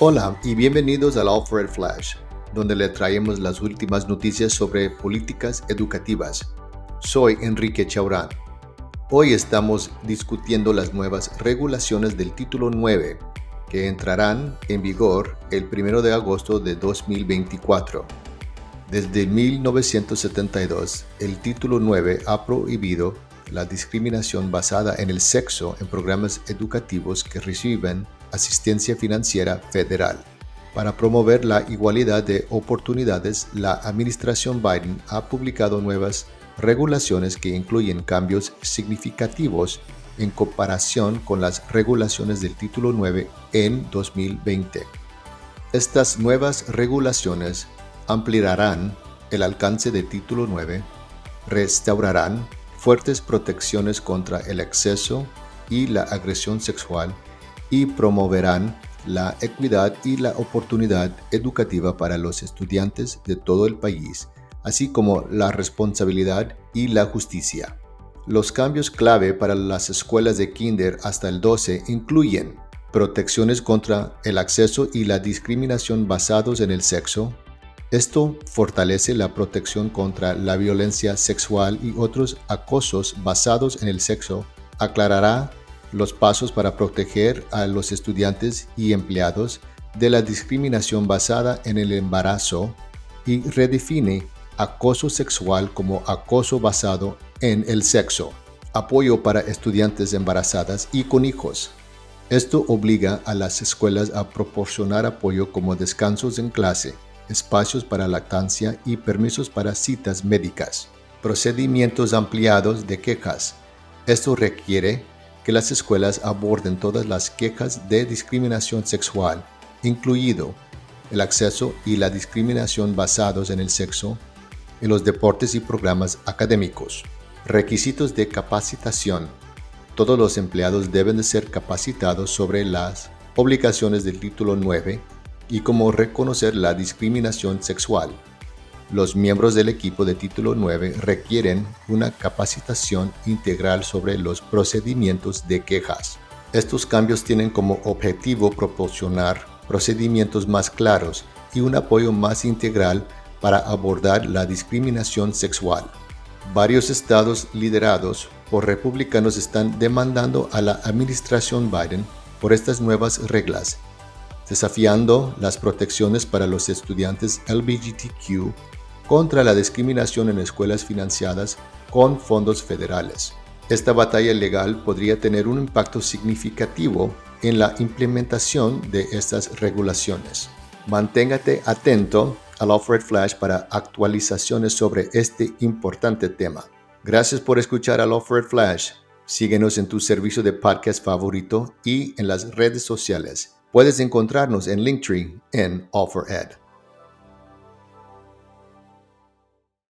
Hola y bienvenidos al Alfred Flash, donde le traemos las últimas noticias sobre políticas educativas. Soy Enrique Chaurán. Hoy estamos discutiendo las nuevas regulaciones del Título 9, que entrarán en vigor el 1 de agosto de 2024. Desde 1972, el Título 9 ha prohibido la discriminación basada en el sexo en programas educativos que reciben asistencia financiera federal. Para promover la igualdad de oportunidades, la administración Biden ha publicado nuevas regulaciones que incluyen cambios significativos en comparación con las regulaciones del Título 9 en 2020. Estas nuevas regulaciones ampliarán el alcance del Título 9, restaurarán fuertes protecciones contra el exceso y la agresión sexual y promoverán la equidad y la oportunidad educativa para los estudiantes de todo el país, así como la responsabilidad y la justicia. Los cambios clave para las escuelas de kinder hasta el 12 incluyen protecciones contra el acceso y la discriminación basados en el sexo. Esto fortalece la protección contra la violencia sexual y otros acosos basados en el sexo, aclarará los pasos para proteger a los estudiantes y empleados de la discriminación basada en el embarazo y redefine acoso sexual como acoso basado en el sexo. Apoyo para estudiantes embarazadas y con hijos. Esto obliga a las escuelas a proporcionar apoyo como descansos en clase, espacios para lactancia y permisos para citas médicas. Procedimientos ampliados de quejas. Esto requiere que las escuelas aborden todas las quejas de discriminación sexual, incluido el acceso y la discriminación basados en el sexo, en los deportes y programas académicos. Requisitos de capacitación. Todos los empleados deben de ser capacitados sobre las obligaciones del Título 9 y cómo reconocer la discriminación sexual. Los miembros del equipo de Título 9 requieren una capacitación integral sobre los procedimientos de quejas. Estos cambios tienen como objetivo proporcionar procedimientos más claros y un apoyo más integral para abordar la discriminación sexual. Varios estados liderados por republicanos están demandando a la administración Biden por estas nuevas reglas, desafiando las protecciones para los estudiantes LGBTQ contra la discriminación en escuelas financiadas con fondos federales. Esta batalla legal podría tener un impacto significativo en la implementación de estas regulaciones. Manténgate atento al Alfred Flash para actualizaciones sobre este importante tema. Gracias por escuchar al Alfred Flash. Síguenos en tu servicio de podcast favorito y en las redes sociales. Puedes encontrarnos en Linktree en Alfred.